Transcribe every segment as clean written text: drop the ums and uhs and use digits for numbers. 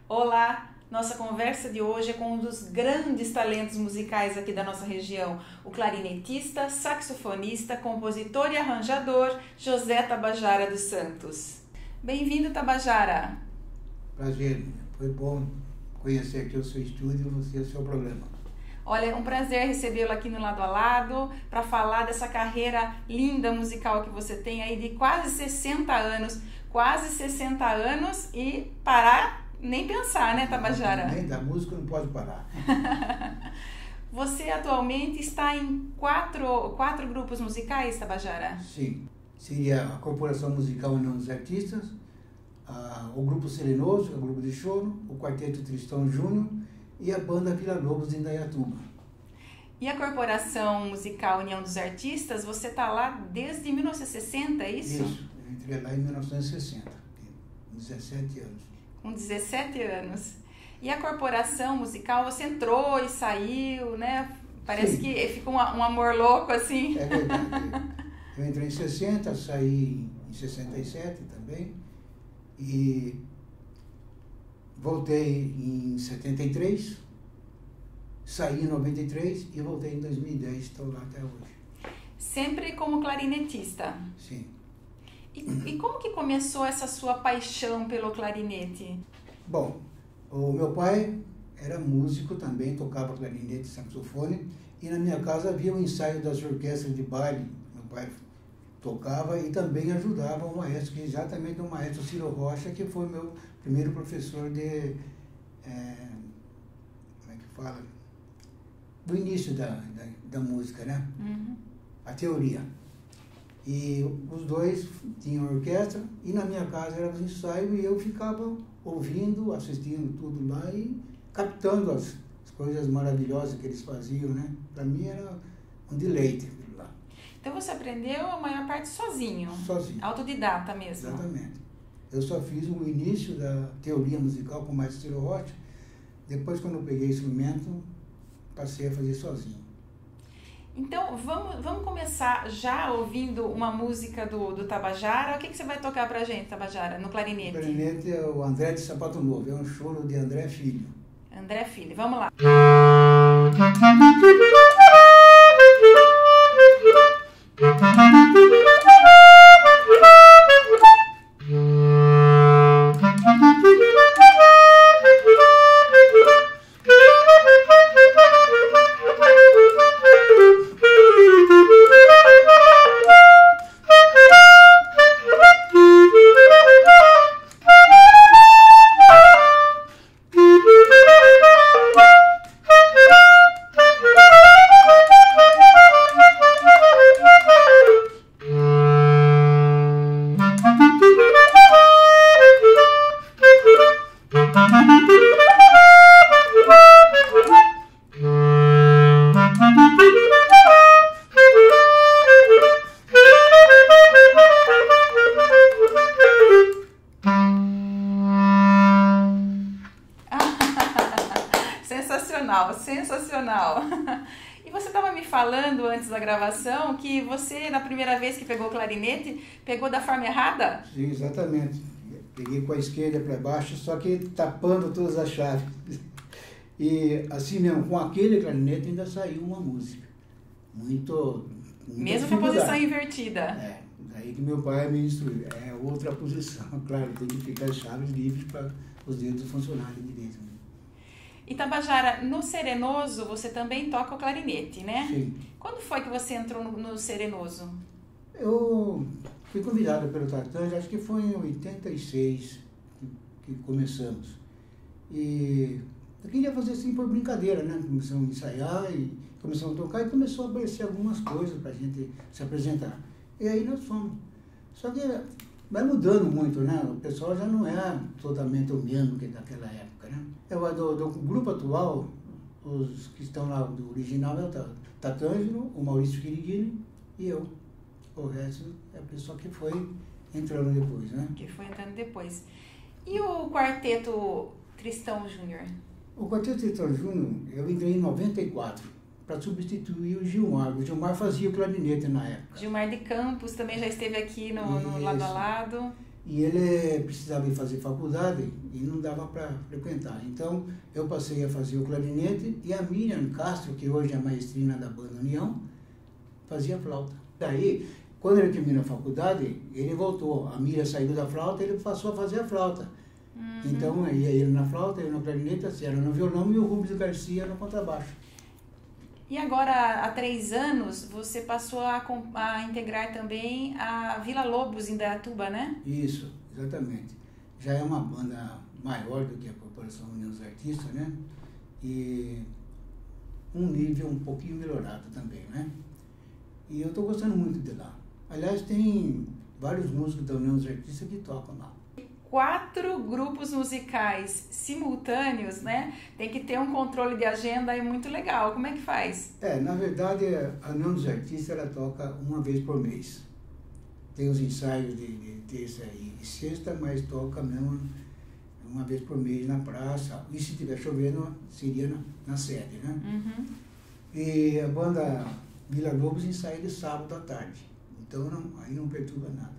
Olá! Nossa conversa de hoje é com um dos grandes talentos musicais aqui da nossa região, o clarinetista, saxofonista, compositor e arranjador José Tabajara dos Santos. Bem-vindo, Tabajara! Prazer, foi bom conhecer aqui o seu estúdio e você, o seu programa. Olha, é um prazer recebê-lo aqui no Lado a Lado para falar dessa carreira linda musical que você tem aí de quase 60 anos. Quase 60 anos e parar nem pensar, né, Tabajara? Nem da música não pode parar. Você atualmente está em quatro grupos musicais, Tabajara? Sim, seria a Corporação Musical União dos Artistas, o Grupo Serenoso, que é o grupo de choro, o Quarteto Tristão Júnior e a Banda Vila Lobos de Indaiatuba. E a Corporação Musical União dos Artistas, você está lá desde 1960, é isso? Isso, eu entrei lá em 1960, com 17 anos. Com 17 anos. E a Corporação Musical, você entrou e saiu, né? Parece Sim. que fica um amor louco, assim. É verdade. Eu entrei em 60, saí em 67 também e voltei em 73, saí em 93 e voltei em 2010, estou lá até hoje. Sempre como clarinetista. Sim. E como que começou essa sua paixão pelo clarinete? Bom, o meu pai era músico também, tocava clarinete e saxofone, e na minha casa havia um ensaio das orquestras de baile. Meu pai tocava e também ajudava o maestro, que é exatamente o maestro Ciro Rocha, que foi meu primeiro professor de, como é que fala? Do início da música, né? Uhum. A teoria. E os dois tinham orquestra e na minha casa era os ensaios e eu ficava ouvindo, assistindo tudo lá e captando as coisas maravilhosas que eles faziam, né? Para mim era um deleite aquilo lá. Então você aprendeu a maior parte sozinho? Sozinho. Autodidata mesmo? Exatamente. Eu só fiz o início da teoria musical com o maestro Ciro Rocha. Depois, quando eu peguei instrumento, passei a fazer sozinho. Então, vamos começar já ouvindo uma música do Tabajara. O que você vai tocar pra gente, Tabajara, no clarinete? O clarinete é o André de Sapato Novo, é um choro de André Filho. André Filho, vamos lá. Sensacional! E você estava me falando antes da gravação que você, na primeira vez que pegou o clarinete, pegou da forma errada? Sim, exatamente. Peguei com a esquerda para baixo, só que tapando todas as chaves. E assim mesmo, com aquele clarinete ainda saiu uma música. Muito mesmo com a posição invertida. É, daí que meu pai me instruiu. É outra posição, claro, tem que ficar as chaves livres para os dedos funcionarem direito. E Tabajara, no Serenoso você também toca o clarinete, né? Sim. Quando foi que você entrou no Serenoso? Eu fui convidado pelo Tartanja, acho que foi em 86 que começamos. E eu queria fazer assim por brincadeira, né? Começamos a ensaiar e começamos a tocar e começou a aparecer algumas coisas para a gente se apresentar. E aí nós fomos. Só que vai mudando muito, né? O pessoal já não é totalmente o mesmo que daquela época, né? Do grupo atual, os que estão lá do original é o Tatângelo, o Maurício Quiriguini e eu. O resto é a pessoa que foi entrando depois, né? Que foi entrando depois. E o Quarteto Tristão Júnior? O Quarteto Tristão Júnior, eu entrei em 94 para substituir o Gilmar. O Gilmar fazia o clarinete na época. Gilmar de Campos também já esteve aqui no Lado a Lado. e ele precisava ir fazer faculdade e não dava para frequentar. Então, eu passei a fazer o clarinete e a Miriam Castro, que hoje é a maestrina da banda União, fazia flauta. Daí, quando ele terminou a faculdade, ele voltou. A Miriam saiu da flauta e ele passou a fazer a flauta. Então, ia ele na flauta, eu no clarinete, assim, era no violão e o Rubens Garcia no contrabaixo. E agora, há 3 anos, você passou a integrar também a Vila Lobos, em Indaiatuba, né? Isso, exatamente. Já é uma banda maior do que a Corporação União dos Artistas, né? E um nível um pouquinho melhorado também, né? E eu estou gostando muito de lá. Aliás, tem vários músicos da União dos Artistas que tocam lá. 4 grupos musicais simultâneos, né? Tem que ter um controle de agenda aí muito legal. Como é que faz? Na verdade, a União dos Artistas, ela toca uma vez por mês. Tem os ensaios de terça e sexta, mas toca mesmo uma vez por mês na praça. E se estiver chovendo, seria na sede, né? Uhum. E a banda Vila Lobos ensaia de sábado à tarde. Então, aí não perturba nada.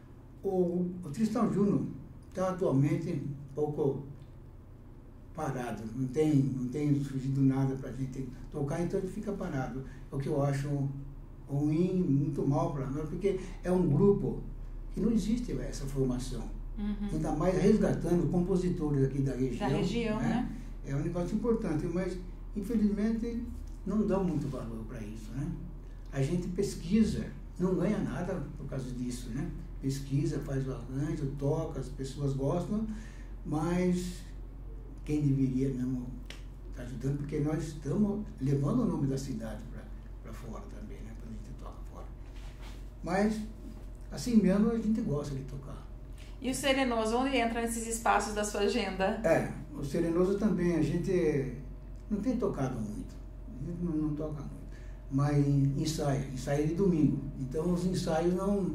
O Tristão Júnior está atualmente um pouco parado, não tem surgido nada para a gente tocar, então ele fica parado. É o que eu acho ruim, muito mal para nós, porque é um grupo que não existe essa formação. Uhum. Ainda mais resgatando compositores aqui da região. Da região, né? É um negócio importante, mas infelizmente não dão muito valor para isso, né? A gente pesquisa, não ganha nada por causa disso, né? Pesquisa, faz o arranjo, toca, as pessoas gostam, mas quem deveria mesmo estar ajudando, porque nós estamos levando o nome da cidade para fora também, né? Quando a gente toca fora. Mas, assim mesmo, a gente gosta de tocar. E o Serenoso, onde entra nesses espaços da sua agenda? O Serenoso também, a gente não tem tocado muito, a gente não toca muito, mas ensaia de domingo. Então, os ensaios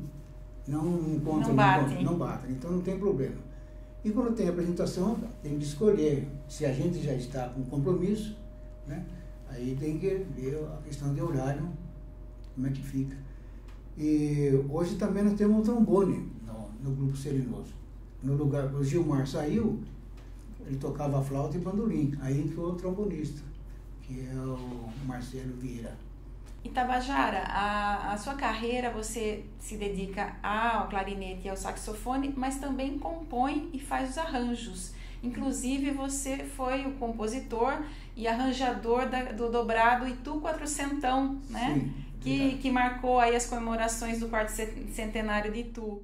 não batem, então não tem problema. E quando tem apresentação, tem que escolher se a gente já está com compromisso, né? Aí tem que ver a questão de horário, como é que fica. E hoje também nós temos um trombone no grupo Serenoso. No lugar, o Gilmar saiu, ele tocava flauta e bandolim, aí entrou o trombonista, que é o Marcelo Vieira. E Tabajara, a sua carreira você se dedica ao clarinete e ao saxofone, mas também compõe e faz os arranjos. Inclusive você foi o compositor e arranjador do dobrado Itu Quatrocentão, né? Sim, que marcou aí as comemorações do 4º centenário de Itu.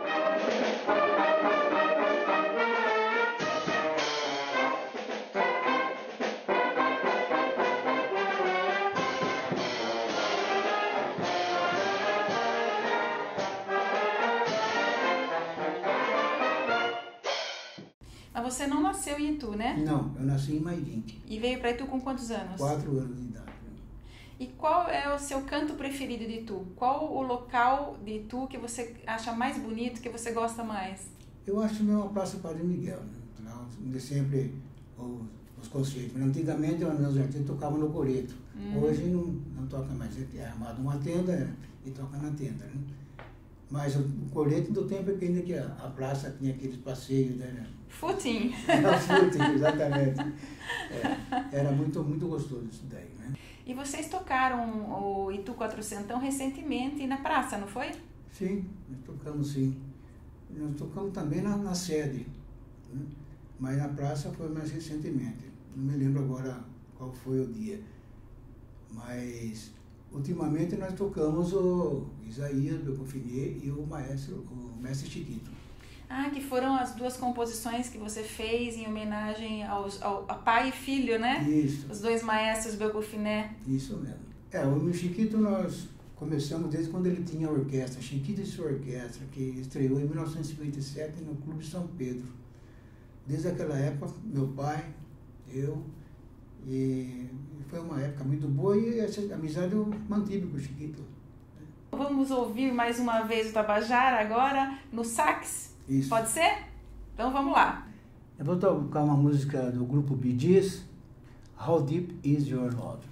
Mas você não nasceu em Itu, né? Não, eu nasci em Mairinque. E veio para Itu com quantos anos? 4 anos de idade. E qual é o seu canto preferido de Itu? Qual o local de Itu que você acha mais bonito, que você gosta mais? Eu acho mesmo a Praça Padre Miguel, né? Onde sempre os concertos. Mas antigamente os meus artistas tocavam no coreto. Hoje não toca mais. É armado uma tenda e toca na tenda, né? Mas o coreto do tempo é que ainda que a praça tinha aqueles passeios, né? Footing. Era footing, exatamente. Era muito, muito gostoso isso daí, né? E vocês tocaram o Itu Quatrocentão recentemente na praça, não foi? Sim, nós tocamos sim. Nós tocamos também na sede, né? Mas na praça foi mais recentemente. Não me lembro agora qual foi o dia. Mas ultimamente nós tocamos o Isaías Belconfiné e o mestre Chiquito. Ah, que foram as 2 composições que você fez em homenagem a pai e filho, né? Isso. Os 2 maestros Belconfiné. Isso mesmo. O Chiquito nós começamos desde quando ele tinha a orquestra, Chiquito e sua orquestra, que estreou em 1957 no Clube São Pedro. Desde aquela época, meu pai, eu, e foi uma época muito boa e essa amizade eu mantive com o Chiquito. Vamos ouvir mais uma vez o Tabajara agora no sax? Isso. Pode ser? Então vamos lá. Eu vou tocar uma música do grupo Bee Gees, How Deep Is Your Love?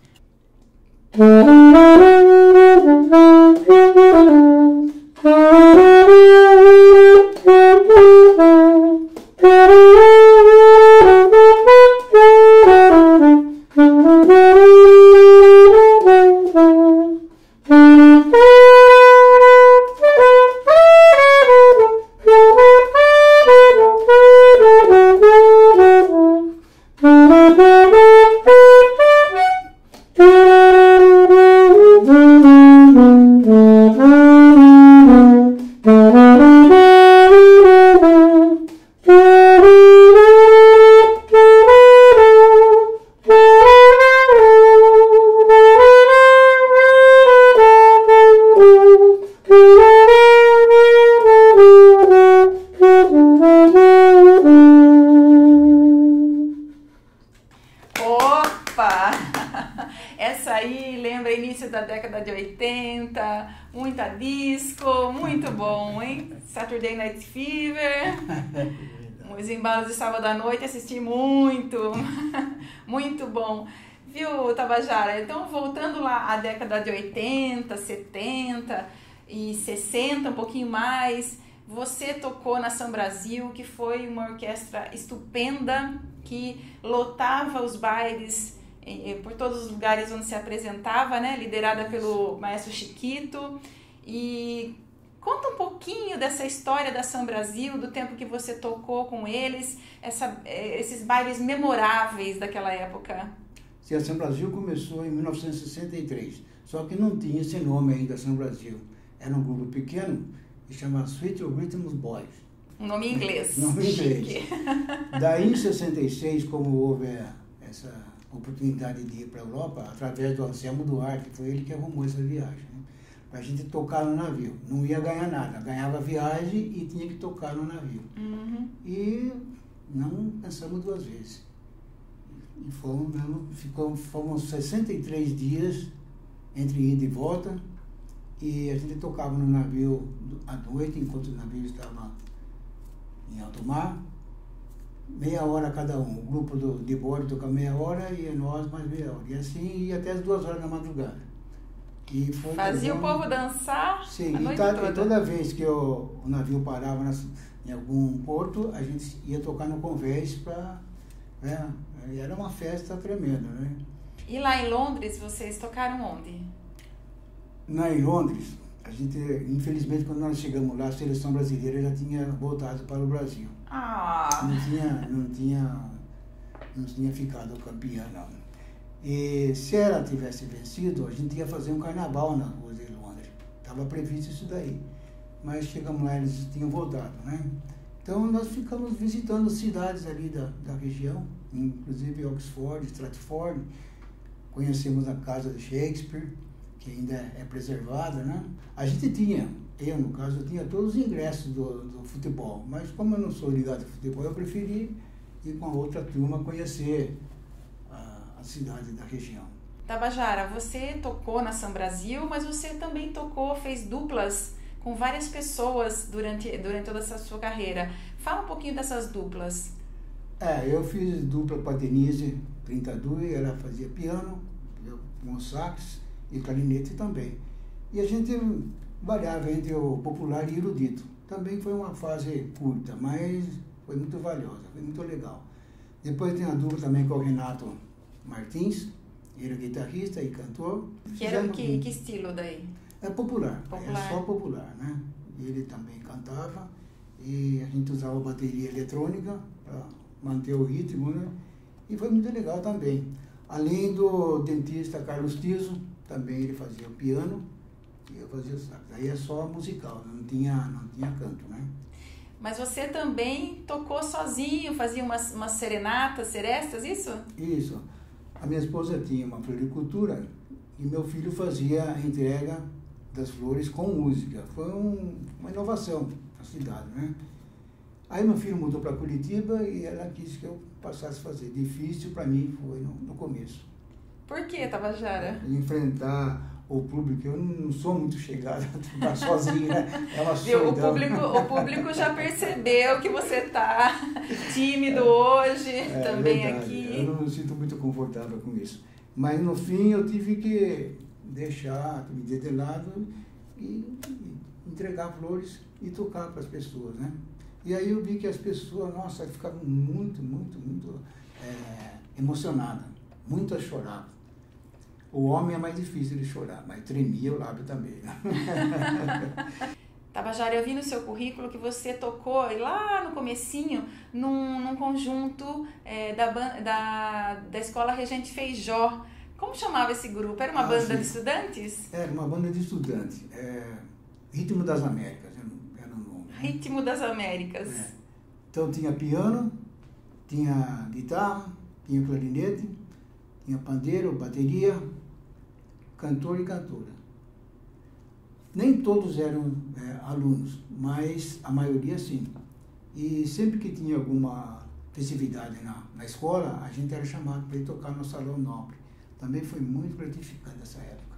disco, muito bom, hein? Saturday Night Fever, os embalos de sábado à noite, assisti muito, muito bom. Viu, Tabajara? Então, voltando lá à década de 80, 70 e 60, um pouquinho mais, você tocou na São Brasil, que foi uma orquestra estupenda, que lotava os bailes por todos os lugares onde se apresentava, né? Liderada pelo maestro Chiquito. E conta um pouquinho dessa história da São Brasil, do tempo que você tocou com eles, esses bailes memoráveis daquela época. Sim, a São Brasil começou em 1963, só que não tinha esse nome ainda, São Brasil. Era um grupo pequeno que chama Sweet Rhythms Boys. Um nome em inglês. Nome em inglês. Daí, em 66, como houve essa oportunidade de ir para a Europa, através do Anselmo Duarte, foi ele que arrumou essa viagem, né? Para a gente tocar no navio. Não ia ganhar nada, ganhava viagem e tinha que tocar no navio. Uhum. E não pensamos duas vezes. E fomos 63 dias entre ida e volta, e a gente tocava no navio à noite, enquanto o navio estava em alto mar, meia hora cada um. O grupo de bordo toca meia hora e nós mais meia hora. E assim ia até as 2 horas da madrugada. E fazia o povo dançar. Sim, a noite toda. E toda vez que o navio parava em algum porto, a gente ia tocar no convés para... era uma festa tremenda, né? E lá em Londres, vocês tocaram onde? Em Londres, a gente, infelizmente, quando nós chegamos lá, a seleção brasileira já tinha voltado para o Brasil. Não tinha ficado campeã, não. E se ela tivesse vencido, a gente ia fazer um carnaval na rua de Londres. Estava previsto isso daí. Mas chegamos lá, eles tinham voltado, né? Então nós ficamos visitando cidades ali da região, inclusive Oxford, Stratford. Conhecemos a casa de Shakespeare, que ainda é preservada, né? A gente tinha, no caso, eu tinha todos os ingressos do futebol, mas como eu não sou ligado ao futebol, eu preferi ir com a outra turma conhecer a cidade da região. Tabajara, você tocou na São Brasil, mas você também fez duplas com várias pessoas durante toda essa sua carreira. Fala um pouquinho dessas duplas. Eu fiz dupla com a Denise Trintadui, ela fazia piano, eu com sax e clarinete também. E a gente variava entre o popular e erudito. Também foi uma fase curta, mas foi muito valiosa, foi muito legal. Depois tem a dupla também com o Renato Martins, ele é guitarrista e cantor. Que estilo daí? É popular, é só popular, né? Ele também cantava e a gente usava bateria eletrônica para manter o ritmo, né? E foi muito legal também. Além do dentista Carlos Tiso, também ele fazia o piano e eu fazia o sax. Aí é só musical, não tinha canto, né? Mas você também tocou sozinho, fazia umas serenatas, serestas, isso? Isso. A minha esposa tinha uma floricultura e meu filho fazia a entrega das flores com música. Foi uma inovação na cidade, né? Aí meu filho mudou para Curitiba e ela quis que eu passasse a fazer. Difícil para mim foi no começo. Por que, Tabajara? Enfrentar o público, eu não sou muito chegado a tocar sozinho, né? É uma solidão. O público já percebeu que você está tímido hoje, também verdade. Aqui. Eu não me sinto muito confortável com isso. Mas no fim eu tive que deixar a timidez de lado e entregar flores e tocar para as pessoas, né? E aí eu vi que as pessoas, nossa, ficavam muito emocionadas, muitas choravam. O homem é mais difícil de chorar, mas tremia o lábio também, né? Tabajara, eu vi no seu currículo que você tocou lá no comecinho num conjunto da Escola Regente Feijó. Como chamava esse grupo? Era uma banda de estudantes? Era uma banda de estudantes. Ritmo das Américas era o nome. Né? Ritmo das Américas. Então tinha piano, tinha guitarra, tinha clarinete, tinha pandeiro, bateria, cantor e cantora. Nem todos eram alunos, mas a maioria sim. E sempre que tinha alguma festividade na escola, a gente era chamado para ir tocar no Salão Nobre. Também foi muito gratificante essa época.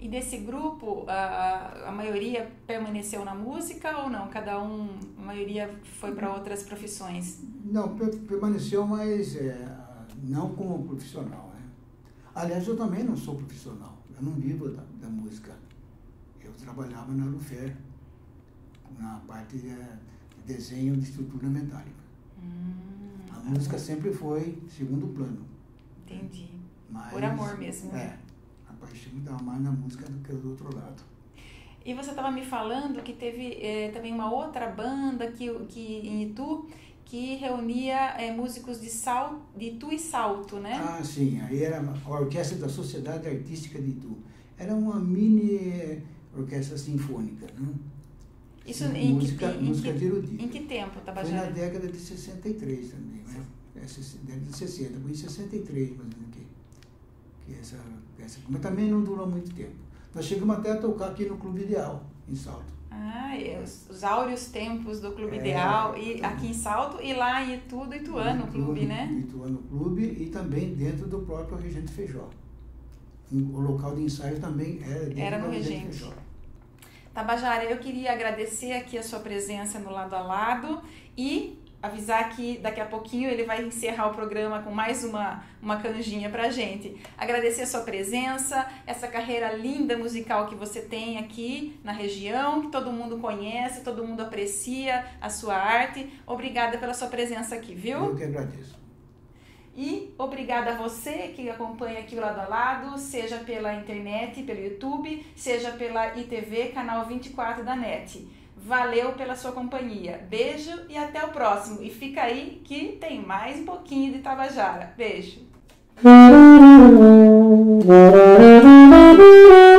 E desse grupo, a maioria permaneceu na música ou não? A maioria foi para outras profissões? Não, permaneceu, mas não como profissional, né? Aliás, eu também não sou profissional, eu não vivo da música. Eu trabalhava na Lufer, na parte de desenho de estrutura metálica. A música sempre foi segundo plano. Entendi. Mas, por amor mesmo. A paixão estava mais na música do que do outro lado. E você estava me falando que teve também uma outra banda que em Itu, que reunia músicos de Itu e Salto, né? Ah, sim. Aí era a Orquestra da Sociedade Artística de Itu. Era uma mini orquestra sinfônica, né? Isso música de erudito. Em que tempo, Tabajara? Foi na década de 63 também, né? Década de 60, foi em 63, mais ou menos, que essa mas também não durou muito tempo. Nós chegamos até a tocar aqui no Clube Ideal, em Salto. Os áureos tempos do Clube Ideal, e aqui em Salto, e lá em Itu, do Ituano Clube, né? Ituano Clube, e também dentro do próprio Regente Feijó. O local de ensaio também era no Regente Feijó. Tabajara, eu queria agradecer aqui a sua presença no Lado a Lado e avisar que daqui a pouquinho ele vai encerrar o programa com mais uma canjinha pra gente. Agradecer a sua presença, essa carreira linda musical que você tem aqui na região, que todo mundo conhece, todo mundo aprecia a sua arte. Obrigada pela sua presença aqui, viu? Eu que agradeço. E obrigada a você que acompanha aqui o Lado a Lado, seja pela internet, pelo YouTube, seja pela ITV, canal 24 da NET. Valeu pela sua companhia. Beijo e até o próximo. E fica aí que tem mais um pouquinho de Tabajara. Beijo.